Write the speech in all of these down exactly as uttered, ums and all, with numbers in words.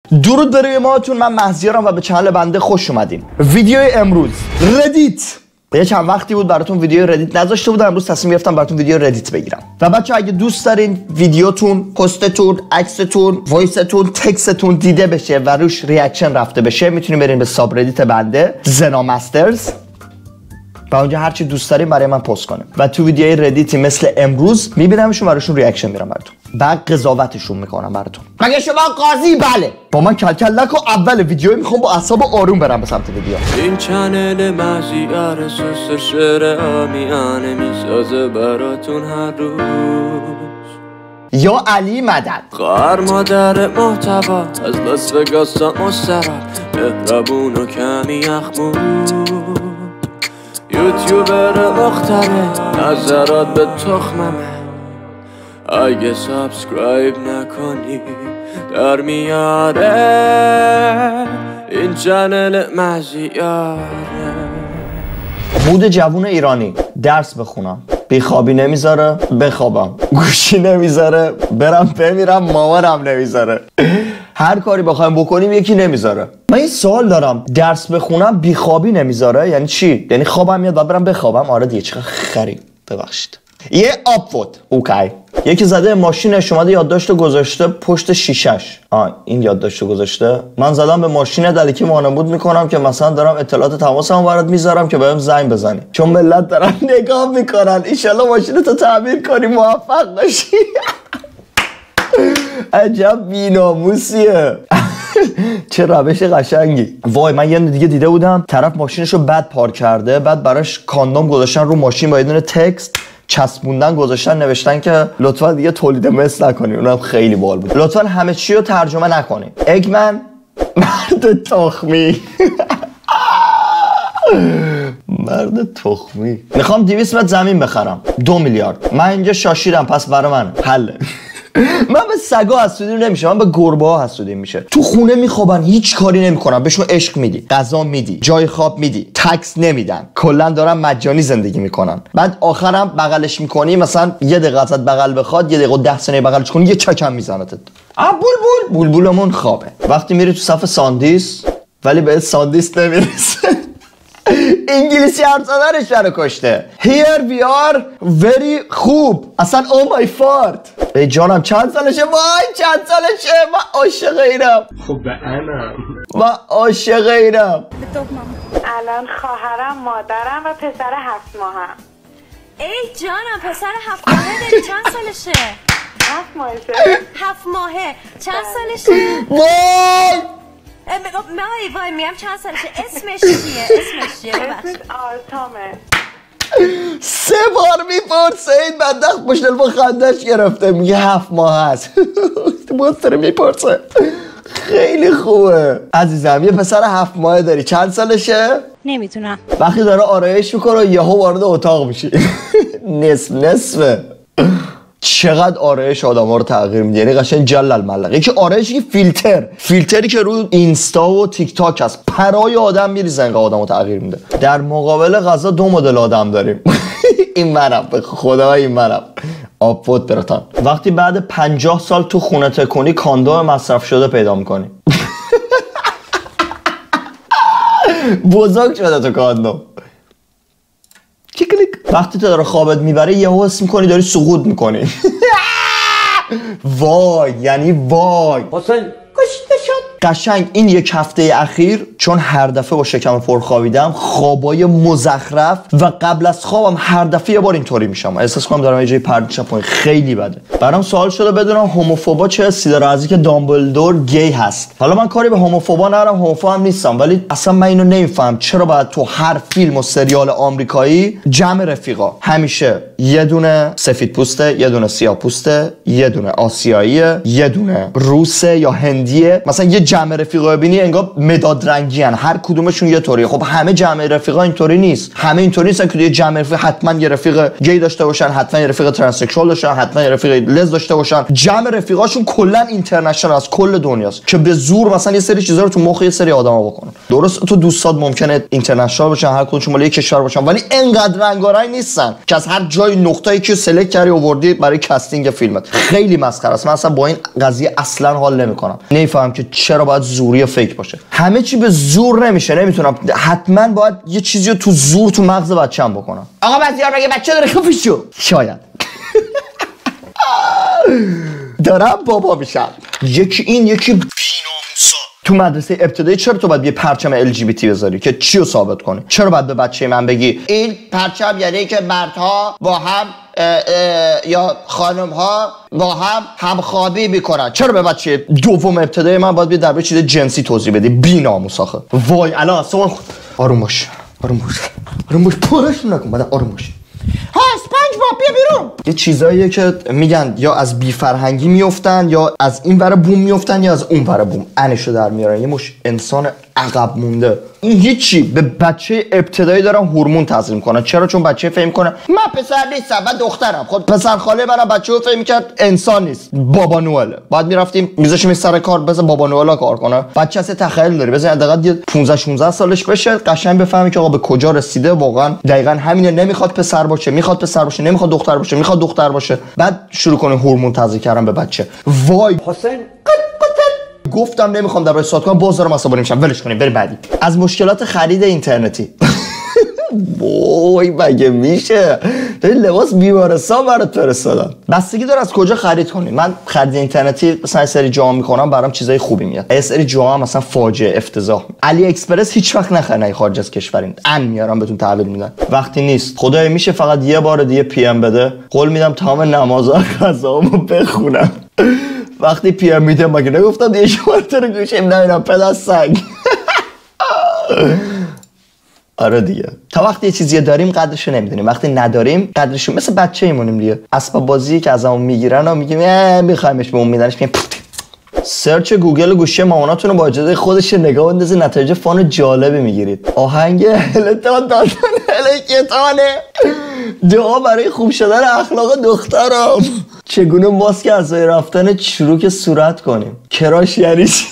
درود به روی ماهتون، من مهزیارم و به چنل بنده خوش اومدین. ویدیو امروز ردیت. یه چند وقتی بود براتون ویدیو ردیت نذاشته بودم، امروز تصمیم گرفتم براتون ویدیو ردیت بگیرم. و بچه اگه دوست دارین ویدیوتون، پستتون، عکستون، وایستون، تکستتون دیده بشه و روش ریاکشن رفته بشه، میتونین برین به ساب ردیت بنده زنا مسترز و اونجا هرچی دوست دارین برای من پست کنه و تو ویدیوهای ردیتی مثل امروز میبینمشون و روشون ریاکشن میرم براتون. بعد قضاوتشون میکنم براتون. مگه شما قاضی؟ بله. با من کلکل نکن، اول ویدیو میخوام با اعصاب آروم برم به سمت ویدیو. این چنل مزیار سوس شعر آمیانه میسازه براتون هر روز. یا علی مدد خواهر مادر محتوا از لاس وگاس تا مستراح، مهربون و کمی اخمود، یوتیوبر مختره نظرات به تخممه، اگه سابسکرایب نکنی در میاره این چنل مزیاره. بود جوون ایرانی درس بخونم، بیخوابی نمیذاره بخوابم، گوشی نمیذاره برم بمیرم، مامانم نمیذاره، هر کاری بخوایم بکنیم یکی نمیذاره. من این سوال دارم، درس بخونم بیخوابی نمیذاره یعنی چی؟ یعنی خوابم میاد و برم بخوابم؟ آره دیگه، چقدر خری، ببخشید. یه آپوت اوکی، یکی زده ماشینش اومده یادداشت گذاشته پشت شیشش. آ این یادداشت گذاشته، من زدم به ماشین دلیکی مانمود میکنم که مثلا دارم اطلاعات تماسمو برات میذارم که بهم زنگ بزنی، چون ملت دارن نگاه میکنن، ان شاءالله ماشینتو تعمیر کنی موفق بشی. عجب بی‌ناموسیه. چه روش قشنگی. وای من یه دیگه دیده بودم طرف ماشینشو بد پارک کرده، بعد براش کاندوم گذاشتن رو ماشین با یه دونه تکست چسبوندن گذاشتن، نوشتن که لطفا دیگه تولید مثل نکنی. اونم خیلی بال بود. لطفا همه چی رو ترجمه نکنی. اگمن مرد تخمی. مرد تخمی. میخوام دویست متر زمین بخرم، دو میلیارد. من اینجا شاشیدم، پس برای من حله. من به سگا حسودی نمیشه، من به گربه ها حسودی میشه. تو خونه میخوابن، هیچ کاری نمیکنن، بهشون عشق میدی، غذا میدی، جای خواب میدی، تکس نمیدن، کلا دارن مجانی زندگی میکنن. بعد آخرم بغلش میکنی، مثلا یه دقیقه ازت بغل بخواد، یه دقیقه ده ثانیه بغلش کنی، یه چکم میزنتت. آ بول بول بولبولمون خوابه. وقتی میری تو صف ساندیس ولی به ساندیس نمیرسه. انگلیسی حرف زدنش رو کشته. Here we are very خوب. اصلا oh my fart. ای جانم چند سالشه؟ وای چند سالشه؟ من عاشق اینم. خب به انم من عاشق اینم. الان خواهرم، مادرم و پسر هفت ماهم. ای جانم پسر هفت ماهه داری، چند سالشه؟ هفت ماهشه. هفت ماهه چند سالشه؟ وای وای وای میام چند سالشه؟ اسمش چیه؟ اسمش چیه؟ اسمش آرتامه. سه بار میپرسه این بدبخت پشت تلفن خندش گرفته، میگه هفت ماه هست. باز داره میپرسه. خیلی خوبه. عزیزم یه پسر هفت ماه داری، چند سالشه؟ نمیتونم. وقتی داره آرایش میکنه یهو وارد اتاق میشی. نصف نصفه. چقدر آرایش آدم‌ها رو تغییر میده، یعنی قشنگ جلل ملق. یکی آرایشی که فیلتر فیلتری که رو اینستا و تیک تاک هست، پرای آدم میریزه، انقدر آدمو تغییر میده. در مقابل غذا دو مدل آدم داریم. این منم، به خدا این منم. آپوت براتون. وقتی بعد پنجاه سال تو خونه تکنی کاندوم مصرف شده پیدا میکنی. بزرگ شده تو کاندوم. وقتی تو داره خوابت میبره یه حس میکنی داری سقوط میکنی. وای یعنی وای حسین کشته شد. قشنگ این یک هفته اخیر چون هر دفعه با شکم پر خوابیدم، خوابای مزخرف و قبل از خوابم هر دفعه یه بار اینطوری میشم، احساس کنم دارم یه جای پردشم پایین. خیلی بده. برام سوال شده بدونم هوموفوبا چه حسی داره، از اینکه دامبلدور گی هست. حالا من کاری به هوموفوبا ندارم، هوموفوب هم نیستم، ولی اصلا من اینو نمیفهم چرا باید تو هر فیلم و سریال آمریکایی جمع رفیقا همیشه یه دونه سفید پوسته، یه دونه سیاه پوسته، یه دونه آسیاییه، یه دونه روسه یا هندیه. مثلا یه جمع رفیقا ببینی انگار مداد رنگ درگیان، هر کدومشون یه طوریه. خب همه جمع رفیقا اینطوری نیست، همه اینطوری نیستن که یه جمع رفیق حتما یه رفیق گی داشته باشن، حتما یه رفیق ترانسکشوال داشتن، حتما یه رفیق لز داشته باشن. جمع رفیقاشون کلا اینترنشنال از کل دنیاست که به زور مثلا یه سری چیزا رو تو مخ یه سری آدما بکنن. درست تو دوستات ممکنه اینترنشنال باشن، هر کدومشون مال یک کشور باشن، ولی انقدر رنگارنگ نیستن که از هر جای نقطه‌ای که سلکت کردی آوردی برای کاستینگ فیلمت. خیلی مسخره است. من اصلا با این قضیه اصلا حال نمی‌کنم. نمی‌فهمم که چرا باید زوری فیک باشه. همه چی به زور نمیشه. نمیتونم، حتما باید یه چیزی رو تو زور تو مغز بچه‌م بکنم. آقا بسیار مگه بچه داره خفه شو. شاید دارم بابا میشم. یکی این یکی بی‌ناموسا. تو مدرسه ابتدایی چرا تو باید یه پرچم ال جی بی تی بذاری که چی رو ثابت کنی؟ چرا باید به بچه من بگی این پرچم یعنی که مردها با هم اه اه یا خانم ها با هم همخوابی میکنن؟ چرا به بچه دوم ابتدایی من باید بیاد درباره چیز جنسی توضیح بدی؟ بی‌ناموس آخه. وای الان اصلا خود آروم باش، آروم باش، آروم باش، پارش نکن، بعد آروم باش. ها اسپنج باب بیا بیرون. یه چیزاییه که میگن یا از بی فرهنگی میافتن، یا از این ور بوم میافتن، یا از اون ور بوم انشو در میارن. یه مش انسان عقب مونده. این هیچی. به بچه ابتدایی دارن هورمون تزریق کنن. چرا؟ چون بچه فهم کنه من پسر نیستم، من دخترم. خود پسر خاله منم بچه‌و فهم کرد انسان نیست، بابا نوئله. بعد میرفتیم میذاشیم سر کار بزن بابا نوئلا کار کنه. بچه اصلا تخیل داره، بزن حداقل پانزده شانزده سالش بشه قشنگ بفهمه که آقا به کجا رسیده. واقعا دقیقاً همینه. نمیخواد پسر باشه، میخواد پسر باشه، نمیخواد دختر باشه، میخواد دختر باشه. بعد شروع کنه هورمون تزریق کردن به بچه. وای حسین گفتم نمیخوام درباره صحبت کنم، باز دارم عصبانی میشم. ولش کنیم بریم بعدی. از مشکلات خرید اینترنتی. وای مگه میشه؟ داری لباس بیمارستان برات فرستادن. بستگی داره از کجا خرید کنی. من خرید اینترنتی مثلا سری جام میکنم، برام چیزای خوبی میاد. یه سری جام مثلا فاجعه افتضاح. علی اکسپرس هیچ وقت نخرید خارج از کشورین. ان میارم بهتون تحویل میدن. وقتی نیست خدای میشه فقط یه بار دیگه پی ام بده. قول میدم تمام نمازها قضاامو بخونم. وقتی پی ام میدم مگه نگفتم دیگه شما تو رو گوشم نمیدم پدر سگ. آره دیگه. تا وقتی یه چیزی داریم قدرشو نمیدونیم، وقتی نداریم قدرشو مثل بچه ایمونیم دیگه. اسباب بازی که ازمون میگیرن و میگیم اه میخوایمش به اون میدنش میگیم سرچ گوگل گوشی ماماناتون رو با اجازه خودش نگاه اندازه، نتایج فان جالبی میگیرید. آهنگ هلتان دادن هلکتانه، دعا برای خوب شدن اخلاق دخترم. چگونه ماسک از رفتن چروک صورت کنیم؟ کراش یعنی چی؟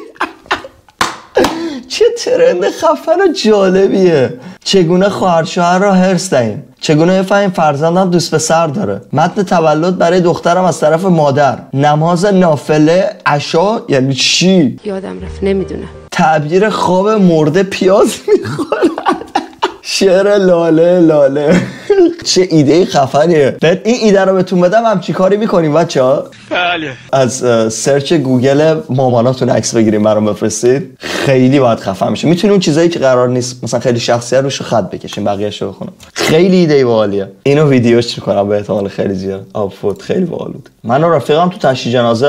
چه ترند خفن و جالبیه. چگونه خواهر شوهر را هرس دهیم؟ چگونه بفهمیم فرزندم دوست پسر داره؟ متن تولد برای دخترم از طرف مادر. نماز نافله عشا یعنی چی؟ یادم رفت نمیدونم. تعبیر خواب مرده پیاز میخورد. شعر لاله لاله. چه ایده خفنیه. این ایده رو بهتون بدم هم چی کاری میکنیم بچه‌ها؟ بله. از سرچ گوگل ماماناتون عکس بگیریم برام بفرستید. خیلی باید خفن میشه. میتونیم اون چیزایی که قرار نیست مثلا خیلی شخصیه روش خط بکشیم بقیه‌شو بخونم. خیلی ایده باحالیه. اینو ویدیوش میکنم به احتمال خیلی زیاد. آفوت خیلی باحال بود. من و رفیقم تو تشییع جنازه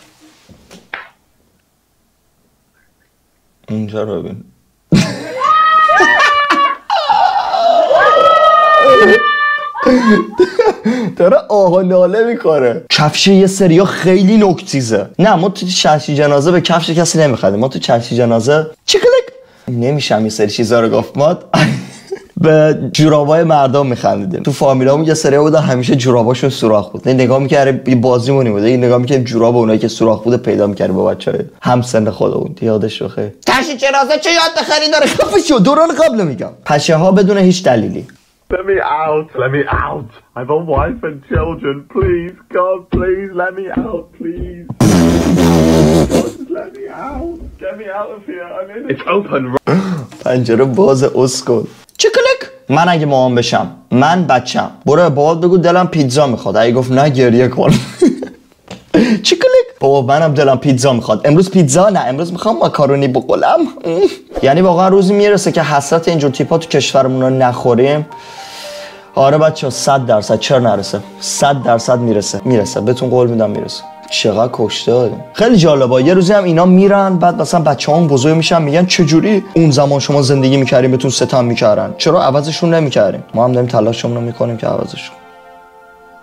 اینجا رو ببین. داره آها ناله میکنه. کفش یه سریا خیلی نکتیزه. نه ما تو تشییع جنازه به کفش کسی نمیخدیم. ما تو تشییع جنازه چیکلک نمیشم یه سری چیزا رو گفت. ما به جورابای مردم میخندیدیم. تو فامیلامون یه سری بوده همیشه جوراباشون سوراخ بود. نگاه میکردیم یه بازیمونی بوده. نگاه میکردیم جوراب اونایی که سوراخ بوده پیدا میکردیم با بچه‌ها هم سن خودمون. یادش بخیر. تشییع جنازه چه یاد بخری داره خفشو دوران قبل میگم. پشه ها بدون هیچ دلیلی. Let me out, let me out. I have a wife and children. Please, God, please, let me out, please. God, just let me out. Get me out of here. I'm in. It's open. پنجره باز اسکل. چیکلک. من اگه مامان بشم، من بچم. برو بابات بگو دلم پیتزا میخواد. اگه گفت نه گریه کن. چیکلک. بابا منم دلم پیتزا میخواد. امروز پیتزا نه، امروز میخوام ماکارونی بخورم. یعنی واقعا روزی میرسه که حسرت اینجور تیپا تو کشورمون رو نخوریم. آره بچه‌ها صد درصد چرا نرسه؟ صد درصد میرسه. میرسه. بهتون قول میدم میرسه. چقدر کشته دادیم. خیلی جالبه. یه روزی هم اینا میرن بعد مثلا بچه‌هام بزرگ میشن میگن چجوری اون زمان شما زندگی میکردین بهتون ستم میکردن؟ چرا عوضشون نمیکردیم؟ ما هم داریم تلاشمون رو میکنیم که عوضشون.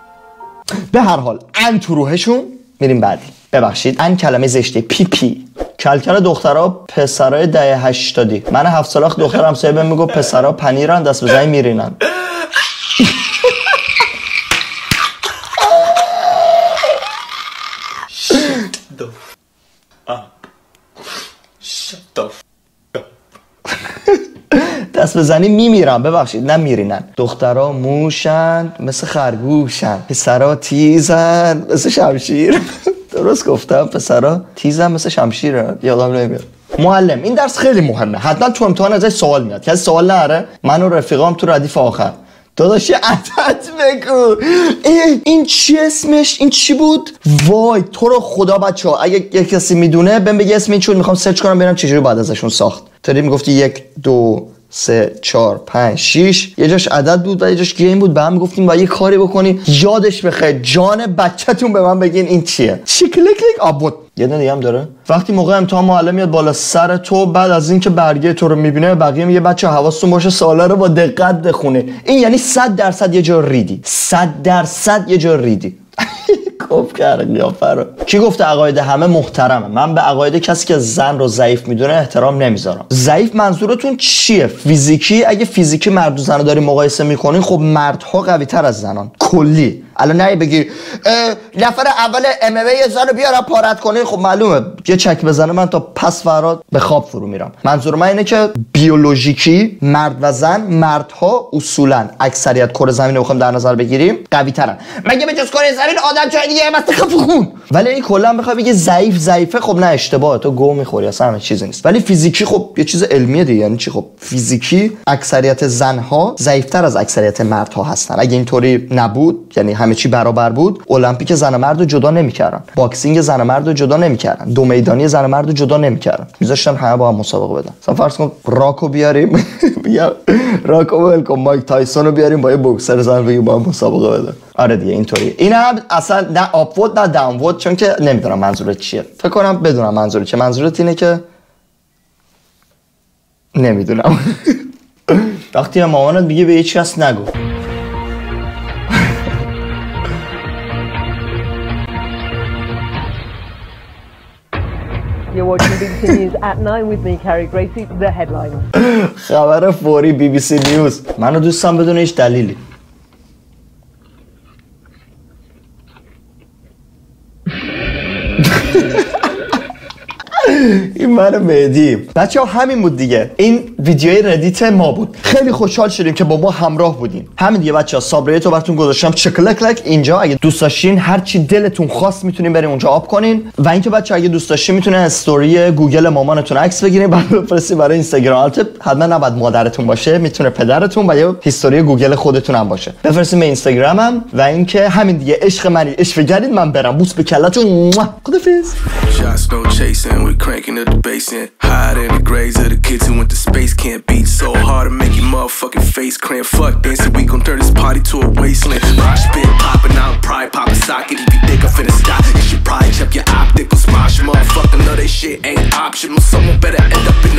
به هر حال ان تو روحشون میریم بعدی. ببخشید ان کلمه زشته پی پی. کلکل دخترها پسرای دهه هشتادی. من هفت ساله دخترم سیبه میگو پسرها پنیرن دست بزنی میرینن. دست بزنی میمیرن، ببخشید، نه میرینن. دخترها موشن مثل خرگوشن، پسرها تیزن مثل شمشیر. درست گفتم؟ پسرها تیزن مثل شمشیرن. یادم نمیاد. معلم این درس خیلی مهمه، حتما تو امتحان ازش سوال میاد. کسی سوال نره؟ من و رفیقام تو ردیف آخر. داداش عدد بگو. ای این چی اسمش؟ این چی بود؟ وای تو رو خدا بچه‌ها اگه یک کسی میدونه بهم بگه اسم این چی بود، میخوام سرچ کنم ببینم چجوری بعد ازشون ساخت. تو میگفتی یک دو سه چهار پنج شیش، یه جاش عدد بود و یه جاش گیم بود، به هم میگفتیم باید یه کاری بکنیم یادش بخیر. جان بچه‌تون به من بگین این چیه. چی کلیک کلیک آبود. یه دونه دیگه هم داره. وقتی موقع امتحان معلم میاد بالا سر تو، بعد از اینکه برگه تو رو میبینه بقیه میگه بچه حواستون باشه سوالا رو با دقت بخونه. این یعنی صد درصد یه جا ریدی. صد درصد یه جا ریدی. خوب کرد قیافه رو. کی گفته عقاید همه محترمه؟ من به عقاید کسی که زن رو ضعیف میدونه احترام نمیذارم. ضعیف منظورتون چیه؟ فیزیکی؟ اگه فیزیکی مرد و زن رو داری مقایسه میکنین، خب مردها قوی تر از زنان کلی. الان نه بگی نفر اول ام ام ای زن رو بیارم پارت کنه، خب معلومه یه چک بزنه من تا پس فراد به خواب فرو میرم. منظور من اینه که بیولوژیکی مرد و زن، مردها اصولا اکثریت کره زمین رو بخوام در نظر بگیریم قوی ترن. مگه به جز کره زمین آدم جای دیگه هم هست خون؟ ولی این کلا بخوای بگی ضعیف ضعیفه، خب نه اشتباهه، تو گو میخوری، اصلا همین چیزی نیست. ولی فیزیکی خب یه چیز علمیه دیگه. یعنی چی؟ خب فیزیکی اکثریت زنها ضعیفتر از اکثریت مردها هستن. اگه اینطوری نبود، یعنی همه چی برابر بود، المپیک زن و مرد رو جدا نمی‌کردن، باکسینگ زن و مرد رو جدا نمی‌کردن، دو میدانی زن و مرد رو جدا نمی‌کردن، می‌ذاشتن همه با هم مسابقه بدن. مثلا فرض کن راکو بیاریم، بیا راکو ولکام مایک تایسون رو بیاریم با یه بوکسر زن بگیم با هم مسابقه بدن. آره دیگه اینطوری. این هم اصلا نه آپوود نه داونوود، چون که نمیدونم منظورت چیه. فکر کنم بدونم منظورت چیه. منظورت اینه که نمیدونم. وقتی مامانت میگه به هیچ کس نگو. You're watching B B C News at nine with me, Carrie Gracie. The headlines. خبر فوری بی بی سی نیوز. منو دوستم بدون هیچ دلیلی. این من مهدی. بچه ها همین بود دیگه. این ویدیوی ردیت ما بود. خیلی خوشحال شدیم که با ما همراه بودین. همین دیگه بچه ها، سابریت رو براتون گذاشتم چکلک لک اینجا. اگه دوست داشتین هر چی دلتون خواست میتونین بریم اونجا آب کنین. و اینکه بچه ها اگه دوست داشتین میتونین استوری گوگل مامانتون عکس بگیرین بعد بفرستین برای اینستاگرام. البته حتما نباید مادرتون باشه، میتونه پدرتون و یا هیستوری گوگل خودتون هم باشه. بفرستین به اینستاگرامم. و اینکه همین دیگه، عشق منی، عشق گردید، من برم بوس به کلتون. خدافظ. Cranking up the bass and hide in the graves of the kids who went to space. Can't beat so hard to make your motherfucking face cramp. Fuck dancing, we gon' turn this party to a wasteland. Rock spit popping out, pride pop a socket. If you think I'm finna stop, you should probably check your optical. Smash motherfucker, know that shit ain't optional. Someone better end up in